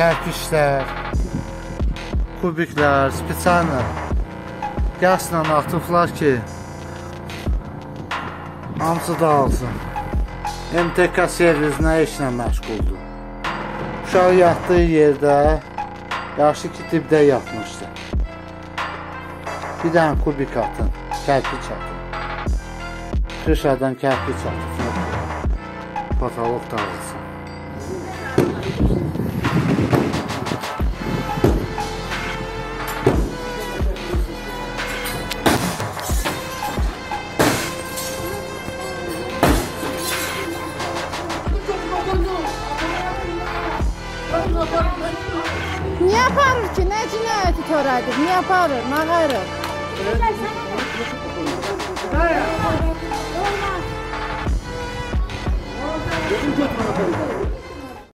kərpiçlər, kubiklər, spesiallə qəslə atıblar ki, hamısı dağılsın. MTK servis nə işlə məşğuldur? Uşaq yatdığı yerdə yaxşı ki, dibdə yatmışdı. Bir dənə kubik atın, kərpiç atın. Qışadan kərpiç atın. Patolog dağılsın. Niye aparır ki? Ne cinayeti törədir? Niye aparır? Ne gayrı? Olmaz.